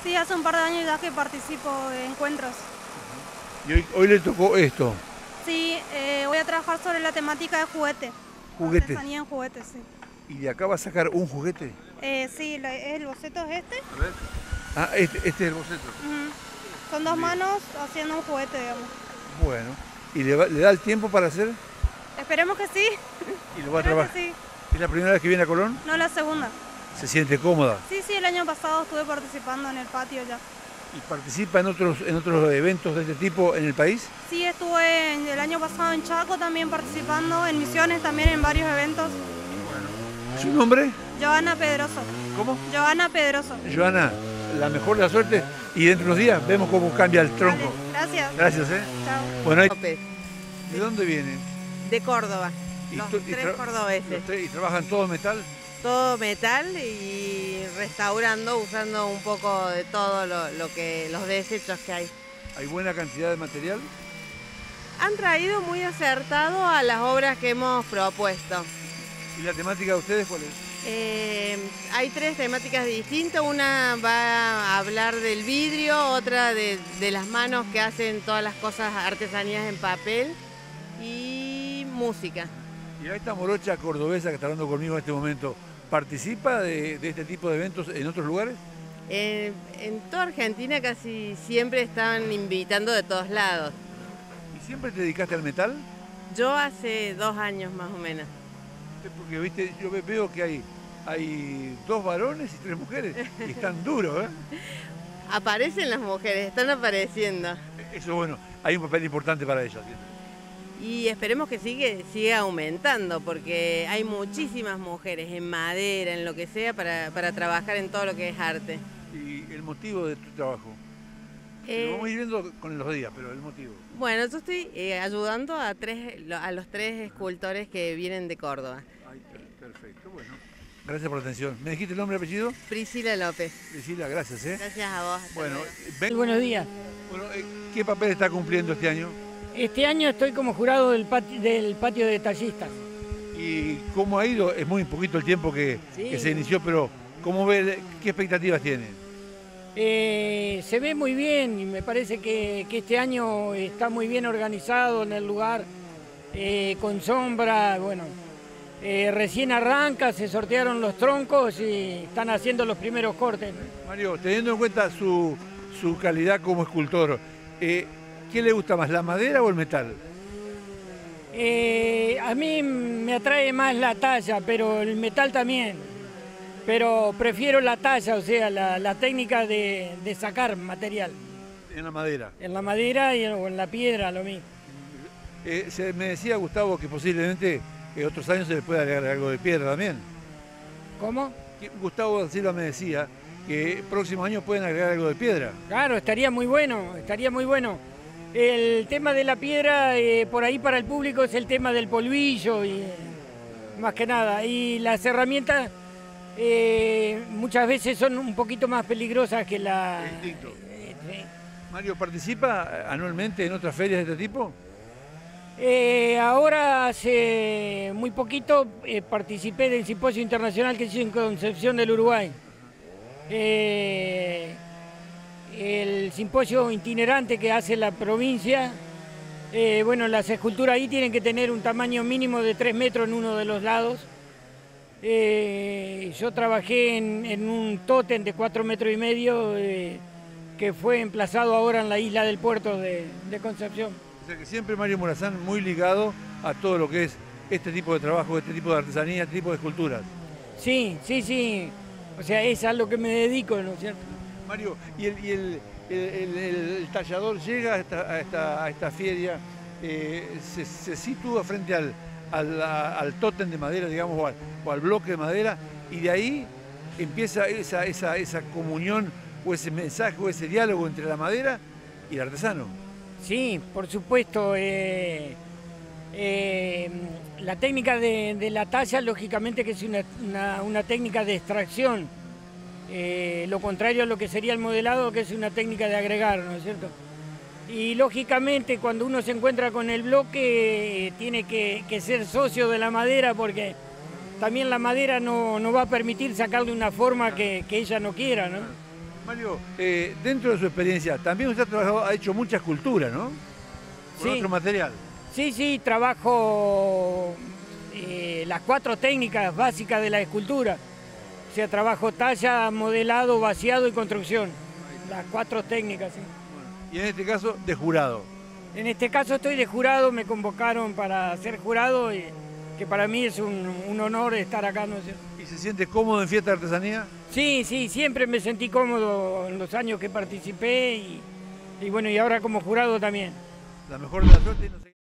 Sí, hace un par de años ya que participo de encuentros. Y hoy le tocó esto, Sí, voy a trabajar sobre la temática de juguete. juguetes. Artesanía en juguetes, sí. ¿Y de acá va a sacar un juguete? Sí, el boceto es este. A ver. Ah, este es el boceto. Ujú. Son dos manos haciendo un juguete, digamos. Bueno. ¿Y le da el tiempo para hacer? Esperemos que sí. ¿Y lo va a Espero trabajar? que sí. ¿Es la primera vez que viene a Colón? No la segunda. ¿Se siente cómoda? Sí, sí, el año pasado estuve participando en el patio ya. ¿Y participa en otros eventos de este tipo en el país? Sí, estuve el año pasado en Chaco también participando, en Misiones también en varios eventos. ¿Su nombre? Joana Pedroso. ¿Cómo? Joana Pedroso. Joana, la mejor de la suerte y dentro de unos días vemos cómo cambia el tronco. Vale, gracias. Gracias, ¿eh? Chao. Bueno, López, ¿de dónde viene? de Córdoba, Y los tú- y tres tra- cordobeses. ¿Y trabajan todo metal? Todo metal y restaurando, usando un poco de todo los desechos que hay. ¿Hay buena cantidad de material? Han traído muy acertado a las obras que hemos propuesto. ¿Y la temática de ustedes cuál es? Hay tres temáticas distintas, una va a hablar del vidrio, otra de las manos que hacen todas las cosas, artesanías en papel y música. Y a esta morocha cordobesa que está hablando conmigo en este momento, ¿participa de este tipo de eventos en otros lugares? En toda Argentina casi siempre están invitando de todos lados. ¿Y siempre te dedicaste al metal? Yo hace 2 años más o menos. Porque viste, yo veo que hay 2 varones y 3 mujeres y están duros, ¿eh? Aparecen las mujeres, están apareciendo. Eso bueno, hay un papel importante para ellas. Y esperemos que siga aumentando, porque hay muchísimas mujeres en madera, en lo que sea, para trabajar en todo lo que es arte. ¿Y el motivo de tu trabajo? Lo vamos a ir viendo con los días, pero el motivo. Bueno, yo estoy ayudando a los 3 escultores que vienen de Córdoba. Ay, perfecto, bueno. Gracias por la atención. ¿Me dijiste el nombre y apellido? Priscila López. Priscila, gracias, ¿eh? Gracias a vos. Hasta Bueno, luego. Buenos días. Bueno, ¿qué papel está cumpliendo este año? Este año estoy como jurado del patio de tallistas. ¿Y cómo ha ido? Es muy poquito el tiempo que se inició, pero ¿cómo ve, qué expectativas tiene? Se ve muy bien y me parece que este año está muy bien organizado en el lugar, con sombra, bueno, recién arranca, se sortearon los troncos y están haciendo los primeros cortes. Mario, teniendo en cuenta su calidad como escultor, ¿qué le gusta más, la madera o el metal? A mí me atrae más la talla, pero el metal también. Pero prefiero la talla, o sea, la técnica de sacar material. En la madera. En la madera o en la piedra, lo mismo. Me decía Gustavo que posiblemente otros años se le pueda agregar algo de piedra también. ¿Cómo? Gustavo Silva me decía que próximos años pueden agregar algo de piedra. Claro, estaría muy bueno, estaría muy bueno. El tema de la piedra, por ahí para el público, es el tema del polvillo, y más que nada. Y las herramientas muchas veces son un poquito más peligrosas que la... Distinto. Mario, ¿participa anualmente en otras ferias de este tipo? Ahora hace muy poquito participé del simposio internacional que se hizo en Concepción del Uruguay. El simposio itinerante que hace la provincia, bueno, las esculturas ahí tienen que tener un tamaño mínimo de 3 metros en uno de los lados. Yo trabajé en un tótem de 4,5 metros que fue emplazado ahora en la isla del puerto de Concepción. O sea que siempre Mario Morazán muy ligado a todo lo que es este tipo de trabajo, este tipo de artesanía, este tipo de esculturas. Sí, sí, sí. O sea, es a lo que me dedico, ¿no es cierto? Mario, ¿y el tallador llega a esta feria, se sitúa frente al tótem de madera, digamos, o al bloque de madera, y de ahí empieza esa comunión o ese mensaje o ese diálogo entre la madera y el artesano? Sí, por supuesto. La técnica de la talla, lógicamente que es una técnica de extracción. Lo contrario a lo que sería el modelado, que es una técnica de agregar, ¿no es cierto? Y lógicamente cuando uno se encuentra con el bloque tiene que ser socio de la madera, porque también la madera no va a permitir sacarle una forma que ella no quiera, ¿no? Mario, dentro de su experiencia, también usted ha hecho mucha escultura, ¿no? Con Sí. otro material. Sí, trabajo las 4 técnicas básicas de la escultura. O sea, trabajo talla, modelado, vaciado y construcción. Las 4 técnicas, sí. Y en este caso, de jurado. En este caso estoy de jurado, me convocaron para ser jurado y que para mí es un honor estar acá, ¿no es cierto? ¿Y se siente cómodo en Fiesta de Artesanía? Sí, siempre me sentí cómodo en los años que participé y bueno, y ahora como jurado también. La mejor de la suerte y no sé...